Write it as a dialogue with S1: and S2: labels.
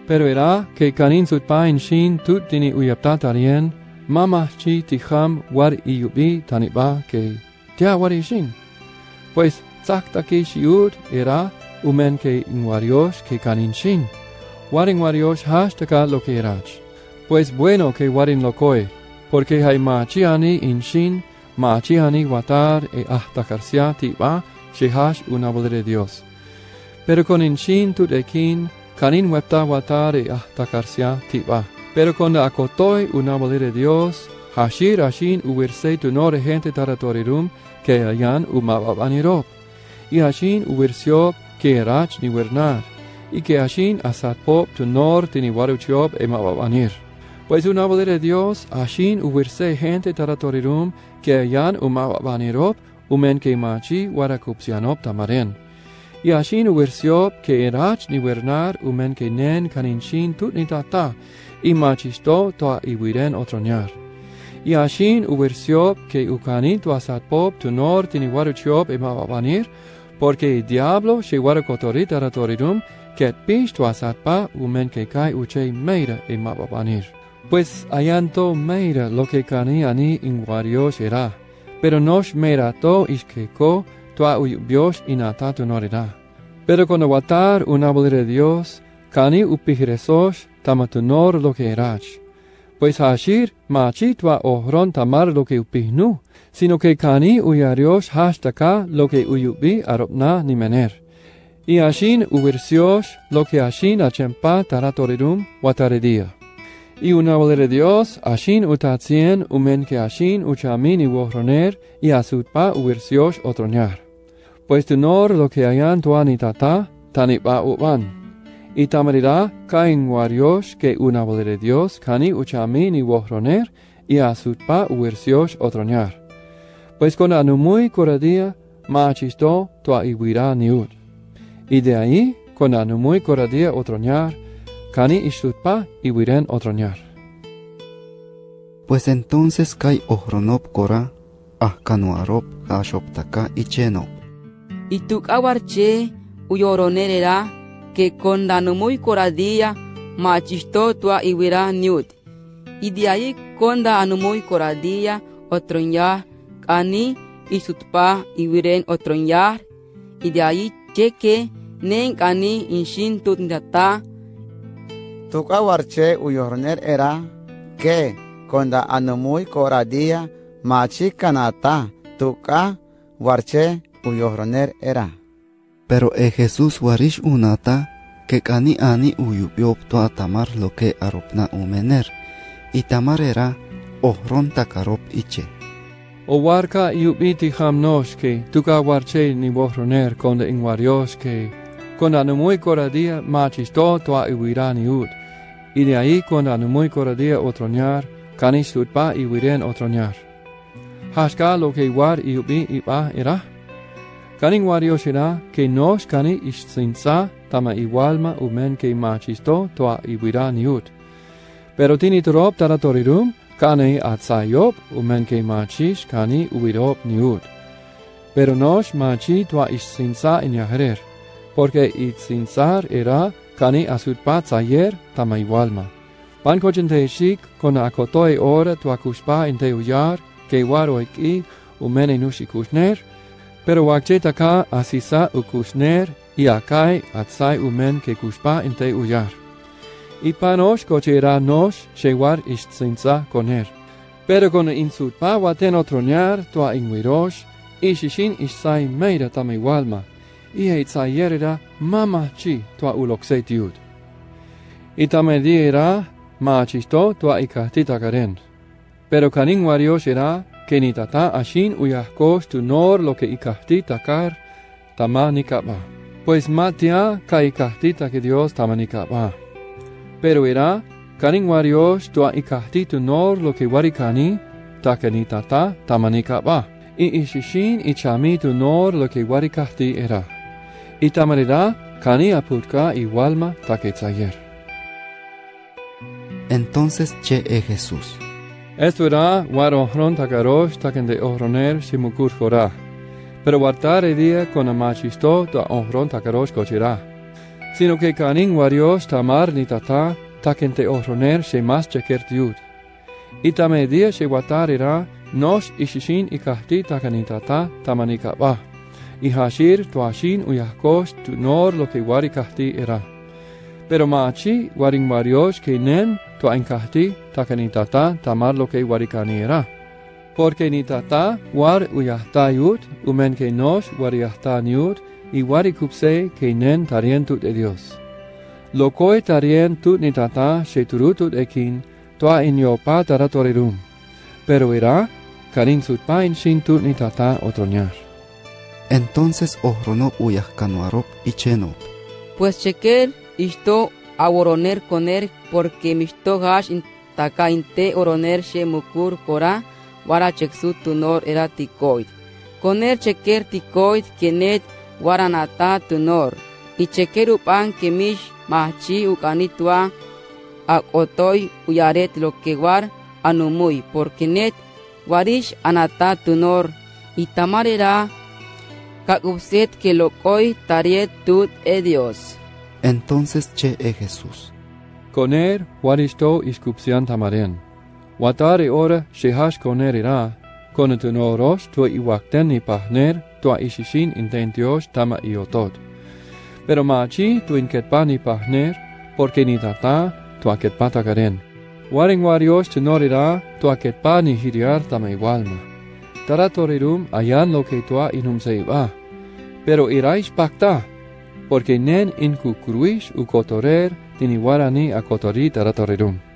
S1: Pero era que kanin sutpa in shin tut tini uyapta tarien, mama chi tijam war iyubi taniba que tia war shin. Pues sakta que shiud era umen que inwariosh que kanin shin. Warin wariosh hashtaka lo que erach. Pues bueno que warin lokoe, porque hay machiani in shin, machiani watar e ahtakarsia tiba, shehash una de Dios. Pero con in shin tut ekin, kanin wepta watar e ahtakarsia tiba. Pero con la akotoi una de Dios, hashir ashin uverse tunore gente taratorirum, que ayan umababanirop. Y ashin uversiop que erach ni wernar. Y que ashin asat pop tunor tini waruchiop e mababanir. Pues una de Dios, ashin uverse gente taratorirum, que ayan umababanirop, umen que machi warakupsianop tamaren. Y ashin uversiop que erach ni wernar, umen que nen kaninshin tut ni tata, y machisto toa iwiren otroñar. Y ashin uversiop que ukanito asat pop tunor tini waruchiop e mababanir, porque el diablo se warakotori taratorirum, que pisto asatpa umen que kai uche meira e mababanir. Pues ayanto meira lo que cani ani inguarios era, pero nos meira to iskeko toa uyubios inata tunorera. Pero cuando watar una de Dios, cani upihresos tamatunor lo que erach. Pues hashir machi toa ohron tamar lo que upihnu, sino que cani uyarios hashtaka lo que uyubi aropna ni mener. Y ashin uversios lo que ashin achempa taratorirum wataredia. Y una de Dios, ashin utatsien umen que ashin uchamin y wohroner, y asutpa uversios otroñar. Pues tunor lo que hayan tuani tata, tanipa uban. Y tamarira kain warios que una de Dios, kani uchamin y wohroner, y asutpa uversios otroñar. Pues con anumui coradía, machisto tua iwira niut. Y de ahí, con anumui coradía otroñar, cani isutpa iwiren otroñar.
S2: Pues entonces kai ohronop kora, ahkanuarop ashoptaka ichenop.
S3: Y tuk awarche uyoronerera, que con anumui coradía, machisto tua iwira niut. Y de ahí, con anumui coradía, otroñar, cani isutpa iwiren otroñar. Y de ahí, cheque, nen cani inshin tutndata.
S4: Tuka warche uyorner era que conda anumui coradía machi kanata tuka warche uyorner era.
S2: Pero Jesús warish unata que cani ani uyubiop to atamar lo que aropna umener y tamar era ohron takarop iche.
S1: O warka iubiti hamnosh que tuka warche ni wohroner conda inwarios que con anumui coradía machisto toa iwirani ut. Y de ahí con anumui coradía otroñar, cani sutpa iwiren otroñar. Haska lo que war iubi iba era. Cani warios era que nos cani istinsa tama igualma umen que machisto toa iwirani ut. Pero tini torop taratorirum, cani atsayop umen que machis cani uwirop niut. Pero nos machi toa istinsa in yaherer. Porque itsinsar era cani asutpa tzayer tama igualma. Pan cochente shik con akotoi ora tu akuspa in te uyar, que waro eki umene nushi kushner, pero wakcheta ka asisa ukushner y akai atsai umen que kuspa in te uyar. Y panos cochera nos shewar ishtsinsa koner. Pero con insutpa waten otroñar tua inwirosh, y shishin ishsai meira tama igualma. Y heitzayerera mama chi tua uloxetiud. Y tamediera machisto tua ikahtita karen. Pero kanin warios era que ni tata ashin uyahkos tu nor lo que ikahtita kar tamanikaba. Pues matia ka ikahtita que Dios tamanikaba. Pero era kanin warios tua ikahti tu nor lo que warikani takani tata tamanikaba. Y ishishin ichami tu nor lo que warikahti era. Y tamarida cani aputka igualma taquetzayer.
S2: Entonces che Jesús.
S1: Esto era war ohron takarosh taken de ohroner simukur jorá. Pero wartar día con amachisto to ohron takarosh cochirá. sino que canin warios tamar ni tata, takente ohroner she mas chekertiut. Itame dia she watarira, nos ishishin ikahti takanitata tamanikaba. Ihashir tuashin uyahkos tu nor lo que warikahti era. Pero maachi waring warios que nen tuainkahti takanitata tamar lo que warikani era. Porque ni tata war uyahtayut, umen que nos wariahtaniut, y warikupse que nen tarientut de Dios. Lo koe tarientut ni tata sheturutut ekin, toa in yo pa taratorirum. Pero era, karin sut pain shintut ni tata otroñar.
S2: Entonces ohronop uyahkanuarop y chenop.
S3: Pues chequer isto aworoner coner porque misto hash in taka inte oroner she mukur kora wara cheksut tunor era tikoid. Coner chequer tikoid kenet waranata tunor. Y chequer upan que mish machi ukanitua akotoy uyaret lo que war anumuy porque net warish anata tunor. Y tamarera kakupset que lo koi tariet tut Dios.
S2: Entonces che Jesús.
S1: Coner waristo iskupsian tamaren. Watare ora shehash coner ira, conetunoros tua iwakten ni pahner tua ishishin intentios tama iotod. Pero machi tu inketpa ni pahner, porque ni tata tua ketpa takaren. Waring warios tunorira tua ketpa ni hiriar tama igualma. Taratorirum ayan lo que tua inum seiba. Pero irais pacta, porque nen incucruish u cotorer tini warani a cotori taratorirum.